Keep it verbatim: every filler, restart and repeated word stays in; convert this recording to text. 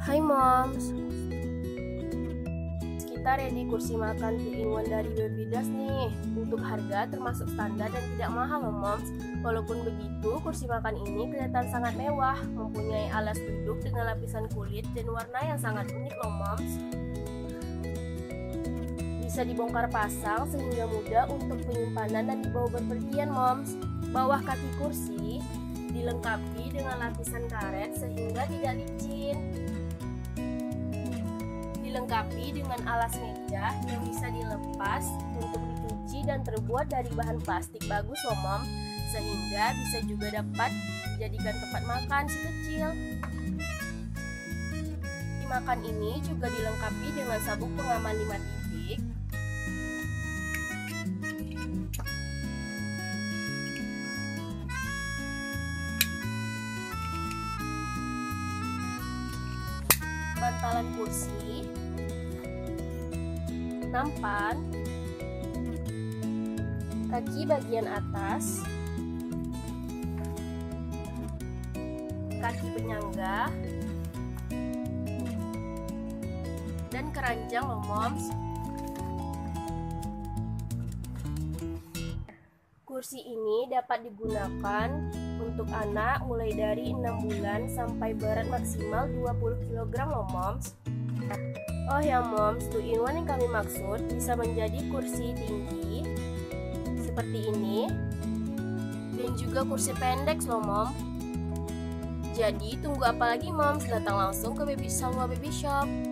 Hai moms, kita ready kursi makan two in one dari Babydas nih. Untuk harga termasuk standar dan tidak mahal loh moms. Walaupun begitu, kursi makan ini kelihatan sangat mewah, mempunyai alas duduk dengan lapisan kulit dan warna yang sangat unik loh moms. Bisa dibongkar pasang sehingga mudah untuk penyimpanan dan dibawa berpergian moms. Bawah kaki kursi dilengkapi dengan lapisan karet sehingga tidak licin. Dilengkapi dengan alas meja yang bisa dilepas untuk dicuci dan terbuat dari bahan plastik bagus loh mom, sehingga bisa juga dapat dijadikan tempat makan si kecil. Di makan ini juga dilengkapi dengan sabuk pengaman lima titik, bantalan kursi, nampan, kaki bagian atas, kaki penyangga, dan keranjang loh moms. Kursi ini dapat digunakan untuk anak mulai dari enam bulan sampai berat maksimal dua puluh kilogram loh moms. Oh ya moms, two in one yang kami maksud bisa menjadi kursi tinggi seperti ini dan juga kursi pendek loh mom. Jadi tunggu apa lagi moms, datang langsung ke Baby Salwa Baby Shop.